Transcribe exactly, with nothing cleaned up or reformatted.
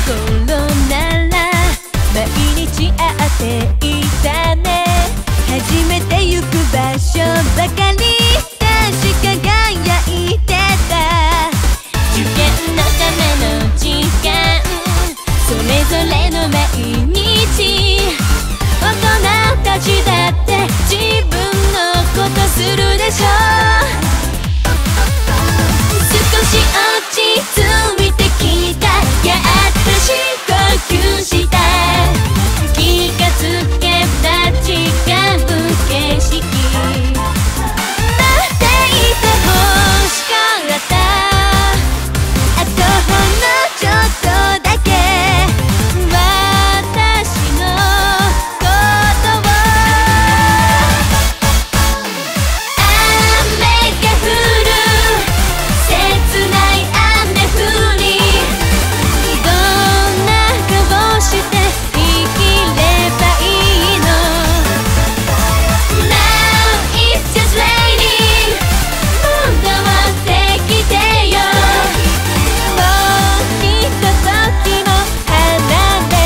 頃なら毎日会っていたね。初めて行く場所ばかり確か輝いてた。受験のための時間、それぞれの毎日。大人たちだって自分のことするでしょ。少し落ち着いてきた、やっと深呼吸した。気がつけば違う景色、待っていてほしかった。あとほんのちょっとだけ私のことを。雨が降る切ない雨降り、どんな顔して生きればいいの。 Now it's just raining、 戻ってきてよ。もうひとときも離れ